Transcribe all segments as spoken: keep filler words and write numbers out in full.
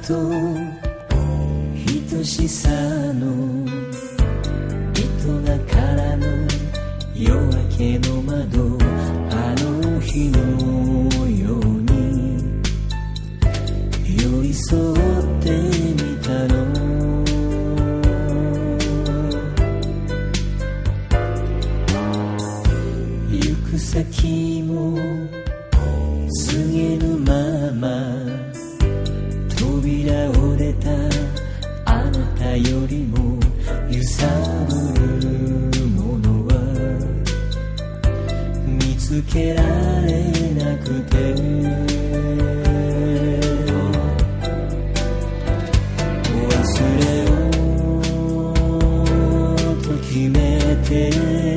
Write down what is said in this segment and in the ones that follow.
と愛しさの糸がからの夜明けの窓、あの日のように寄り添ってみたの。行く先も告げぬまま扉折れたあなたよりも揺さぶるものは見つけられなくて、忘れようと決めて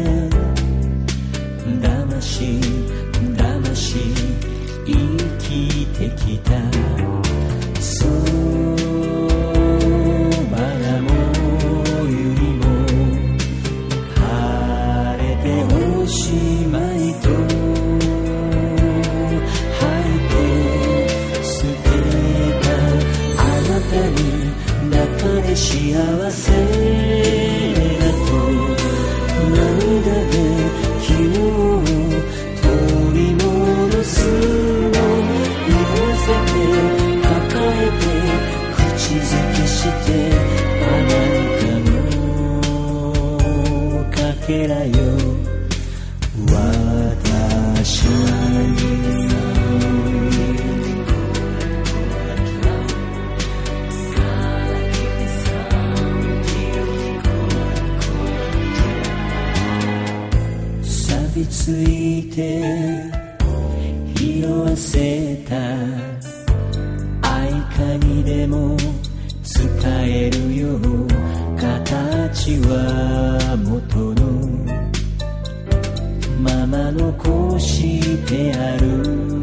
騙し騙し生きてきた。そばらもゆりも晴れておしまいと吐いて捨てたあなたに中で幸せだと涙で昨日取り戻すの言わせて抱えて口づけしてあなたのかけらよ私に。錆びついて色あせた愛かにでも使えるよ形は元のまま残してある。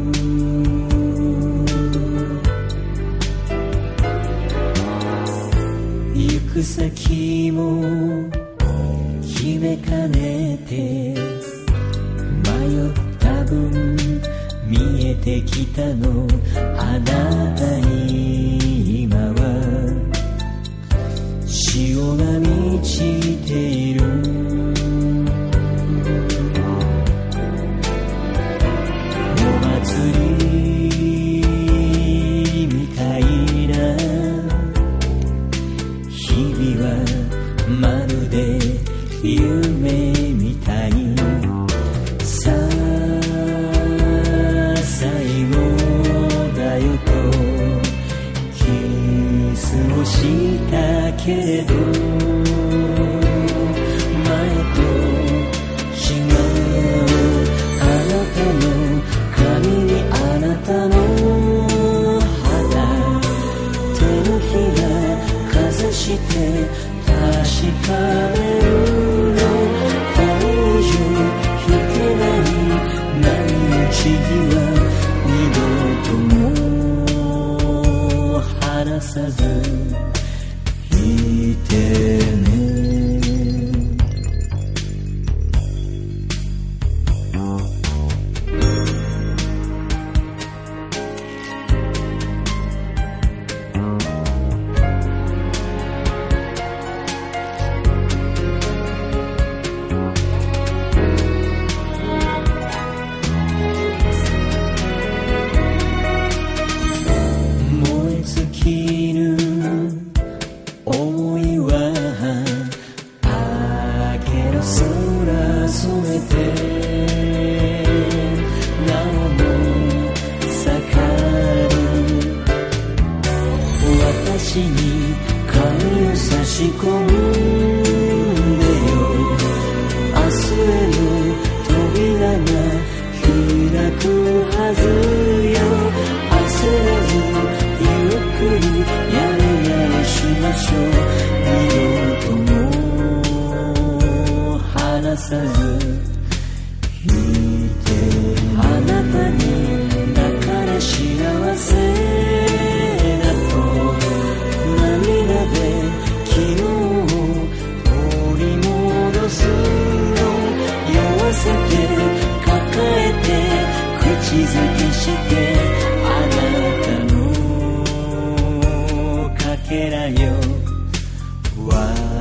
行く先も決めかねて迷った分見えてきたのあなたに今は潮が満ちている。お祭りみたいな日々はまるで夢みたい。さあ最後だよとキスをしたけれど前と違うあなたの髪にあなたの肌手のひらかざして確かめるのこれ以上引けない波打ち際二度とも離さずいてね。燃え尽きぬ思いは明けの空染めてなおも盛る私に髪を差し込んでよ。明日への扉が開くはずよ。焦らずゆっくりやり直しましょう。二度とも離さずいてあなたにだから幸せだと涙で昨日を取り戻すの酔わせて抱えて口づけしてあなたのけらよ。